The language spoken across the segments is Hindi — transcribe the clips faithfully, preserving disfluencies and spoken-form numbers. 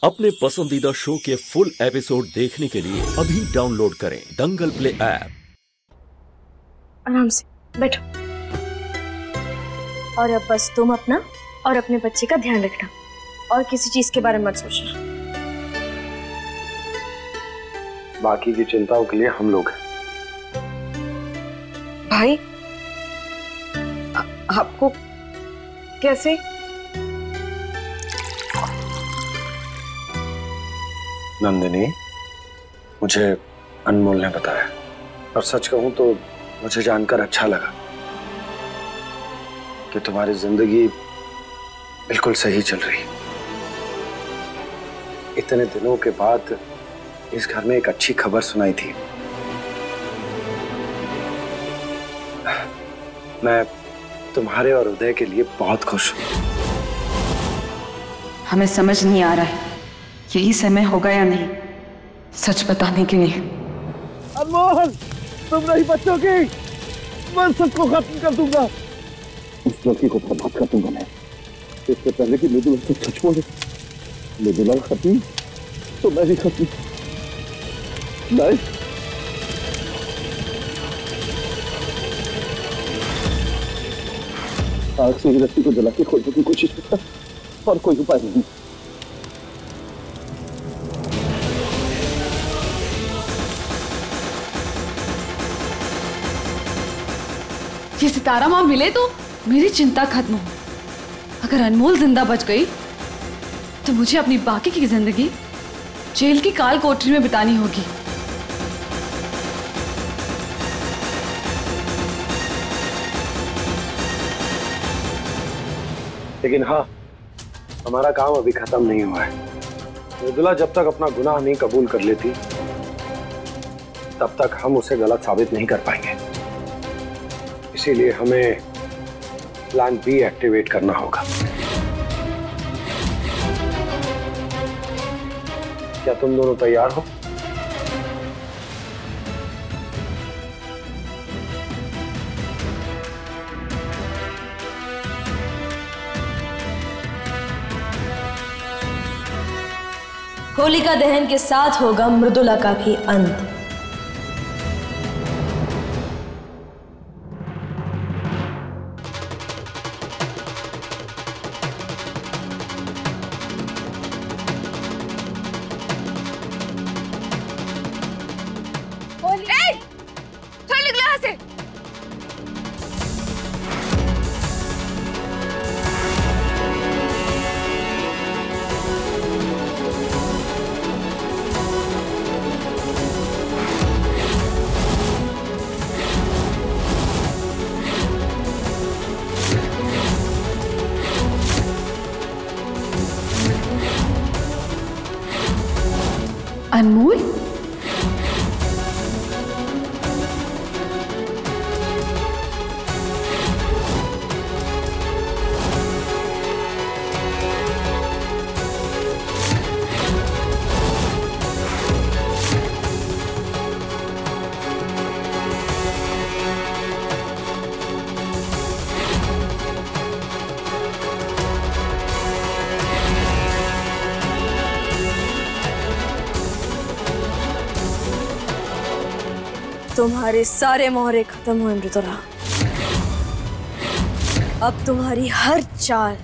अपने पसंदीदा शो के फुल एपिसोड देखने के लिए अभी डाउनलोड करें दंगल प्ले ऐप। आराम से बैठो और अब बस तुम अपना और अपने बच्चे का ध्यान रखना और किसी चीज के बारे में मत सोचना। बाकी की चिंताओं के लिए हम लोग हैं। भाई आ, आपको कैसे? नंदिनी, मुझे अनमोल ने बताया और सच कहूं तो मुझे जानकर अच्छा लगा कि तुम्हारी जिंदगी बिल्कुल सही चल रही। इतने दिनों के बाद इस घर में एक अच्छी खबर सुनाई थी। मैं तुम्हारे और उदय के लिए बहुत खुश हूं। हमें समझ नहीं आ रहा है यही समय होगा या नहीं सच बताने के लिए। अनमोल, तुम नहीं बच्चों की, मैं सबको खत्म कर दूंगा। उस लड़की को बर्बाद कर दूंगा मैं, इससे पहले कि मृदुला से सच बोले। मृदुला खत्म तो मैं भी खत्म। नहीं, आग से ही रस्सी को जला के खोलने की कोशिश करता और कोई उपाय नहीं। ये सितारा माँ मिले तो मेरी चिंता खत्म हो। अगर अनमोल जिंदा बच गई तो मुझे अपनी बाकी की जिंदगी जेल की काल कोठरी में बितानी होगी। लेकिन हाँ, हमारा काम अभी खत्म नहीं हुआ है। मृदुला जब तक अपना गुनाह नहीं कबूल कर लेती तब तक हम उसे गलत साबित नहीं कर पाएंगे। इसीलिए हमें प्लान बी एक्टिवेट करना होगा। क्या तुम दोनों तैयार हो? होलिका दहन के साथ होगा मृदुला का भी अंत। अनमोल, तुम्हारे सारे मोहरे खत्म हुए मृदुला। अब तुम्हारी हर चाल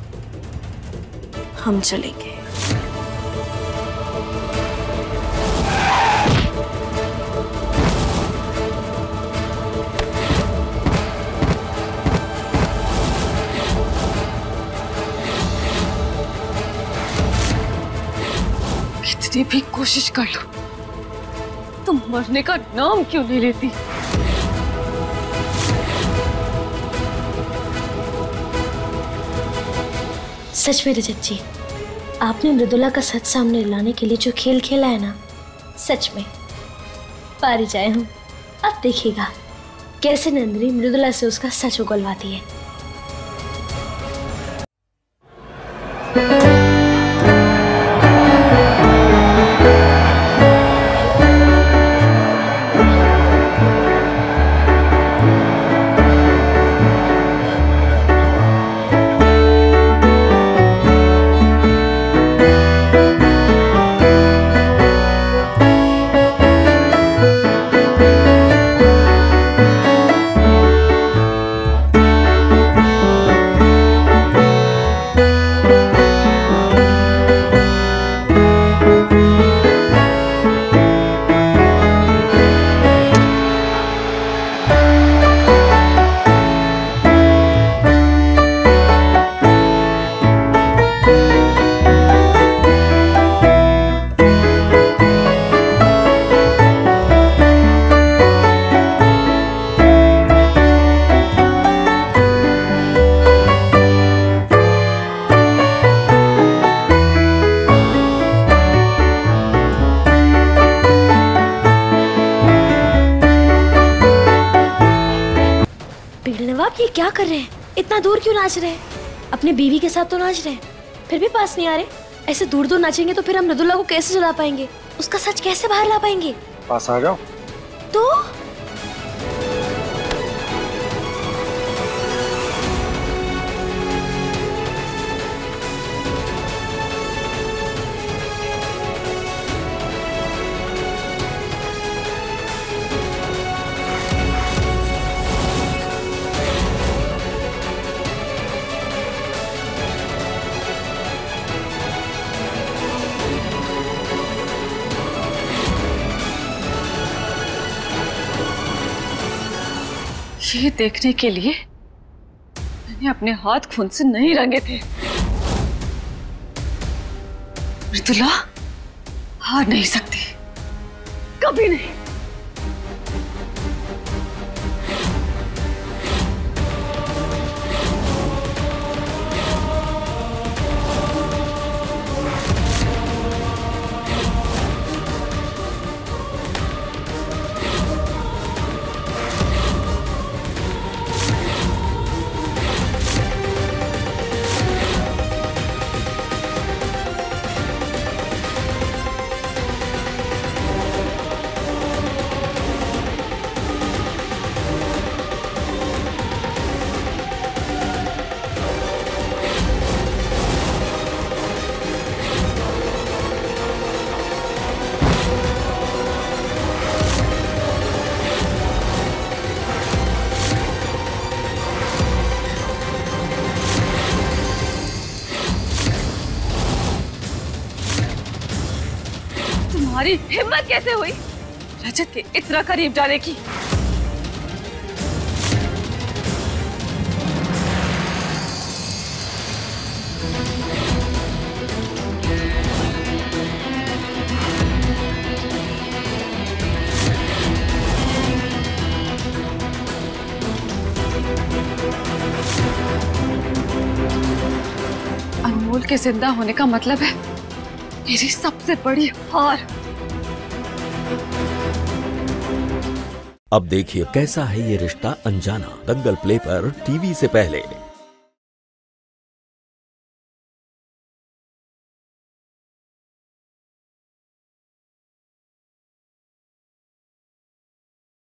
हम चलेंगे। कितनी भी कोशिश कर लो तुम मरने का नाम क्यों नहीं लेती? सच में रजत जी, आपने मृदुला का सच सामने लाने के लिए जो खेल खेला है ना, सच में पारी जाए हम। अब देखिएगा कैसे नंदिनी मृदुला से उसका सच उगलवाती है। ये क्या कर रहे हैं? इतना दूर क्यों नाच रहे हैं? अपने बीवी के साथ तो नाच रहे हैं, फिर भी पास नहीं आ रहे। ऐसे दूर दूर नाचेंगे तो फिर हम मृदुला को कैसे जला पाएंगे? उसका सच कैसे बाहर ला पाएंगे? पास आ जाओ। तो ये देखने के लिए मैंने अपने हाथ खून से नहीं रंगे थे। मृदुला हार नहीं सकती, कभी नहीं। तुम्हारी हिम्मत कैसे हुई रजत के इतना करीब जाने की? अनमोल के जिंदा होने का मतलब है मेरी सबसे बड़ी हार। अब देखिए कैसा है ये रिश्ता अनजाना, दंगल प्ले पर टीवी से पहले।